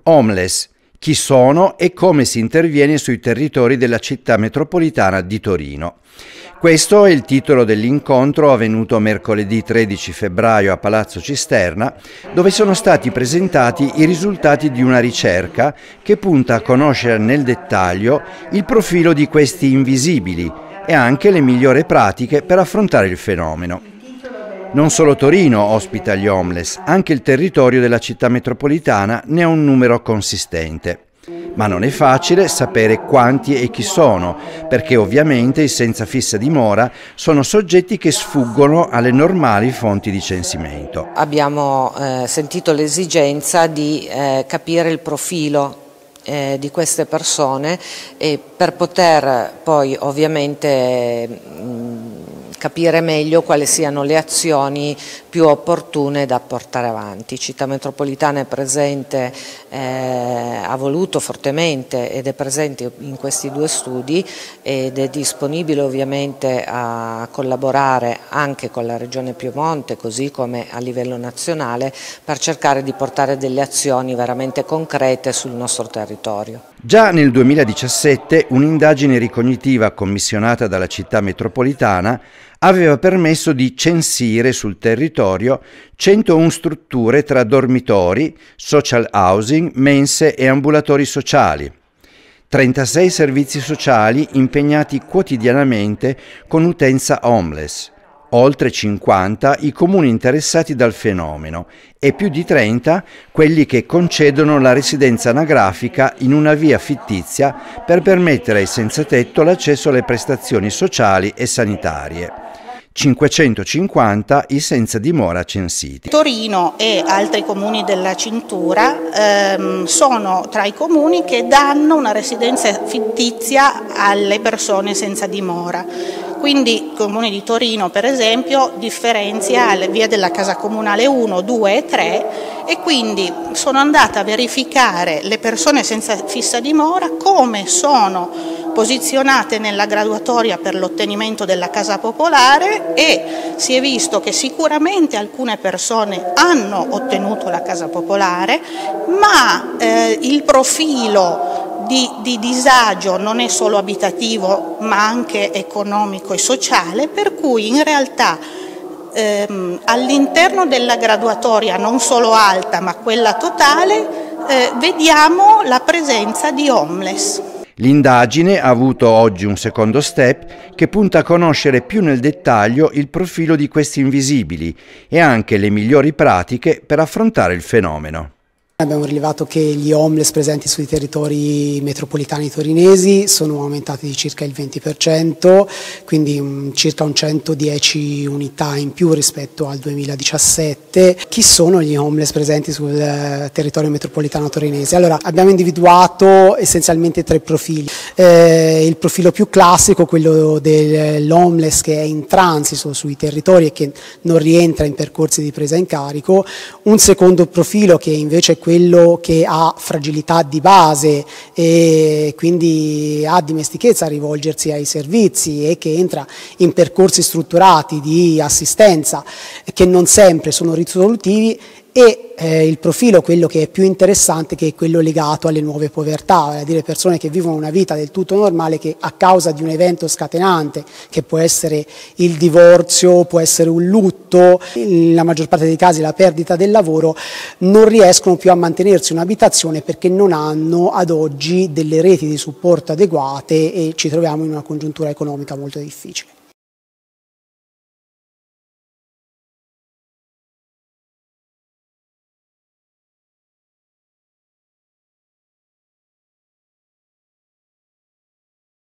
Homeless. Chi sono e come si interviene sui territori della città metropolitana di Torino. Questo è il titolo dell'incontro avvenuto mercoledì 13 febbraio a Palazzo Cisterna, dove sono stati presentati i risultati di una ricerca che punta a conoscere nel dettaglio il profilo di questi invisibili e anche le migliori pratiche per affrontare il fenomeno. Non solo Torino ospita gli homeless, anche il territorio della città metropolitana ne ha un numero consistente. Ma non è facile sapere quanti e chi sono, perché ovviamente i senza fissa dimora sono soggetti che sfuggono alle normali fonti di censimento. Abbiamo sentito l'esigenza di capire il profilo di queste persone e per poter poi ovviamente capire meglio quali siano le azioni più opportune da portare avanti. Città Metropolitana è presente, ha voluto fortemente ed è presente in questi due studi ed è disponibile ovviamente a collaborare anche con la Regione Piemonte, così come a livello nazionale, per cercare di portare delle azioni veramente concrete sul nostro territorio. Già nel 2017 un'indagine ricognitiva commissionata dalla città metropolitana aveva permesso di censire sul territorio 101 strutture tra dormitori, social housing, mense e ambulatori sociali. 36 servizi sociali impegnati quotidianamente con utenza homeless, oltre 50 i comuni interessati dal fenomeno e più di 30 quelli che concedono la residenza anagrafica in una via fittizia per permettere ai senza tetto l'accesso alle prestazioni sociali e sanitarie. 550 i senza dimora censiti. Torino e altri comuni della cintura sono tra i comuni che danno una residenza fittizia alle persone senza dimora. Quindi il Comune di Torino, per esempio, differenzia le vie della Casa Comunale 1, 2 e 3 e quindi sono andata a verificare le persone senza fissa dimora come sono posizionate nella graduatoria per l'ottenimento della casa popolare e si è visto che sicuramente alcune persone hanno ottenuto la casa popolare, ma il profilo di disagio non è solo abitativo ma anche economico e sociale, per cui in realtà all'interno della graduatoria non solo alta ma quella totale vediamo la presenza di homeless. L'indagine ha avuto oggi un secondo step che punta a conoscere più nel dettaglio il profilo di questi invisibili e anche le migliori pratiche per affrontare il fenomeno. Abbiamo rilevato che gli homeless presenti sui territori metropolitani torinesi sono aumentati di circa il 20%, quindi circa un 110 unità in più rispetto al 2017. Chi sono gli homeless presenti sul territorio metropolitano torinese? Allora, abbiamo individuato essenzialmente tre profili. Il profilo più classico, quello dell'homeless che è in transito sui territori e che non rientra in percorsi di presa in carico. Un secondo profilo che invece è quello che ha fragilità di base e quindi ha dimestichezza a rivolgersi ai servizi e che entra in percorsi strutturati di assistenza che non sempre sono risolutivi, e il profilo, quello che è più interessante, che è quello legato alle nuove povertà, vale a dire persone che vivono una vita del tutto normale che a causa di un evento scatenante, che può essere il divorzio, può essere un lutto, nella maggior parte dei casi la perdita del lavoro, non riescono più a mantenersi un'abitazione perché non hanno ad oggi delle reti di supporto adeguate e ci troviamo in una congiuntura economica molto difficile.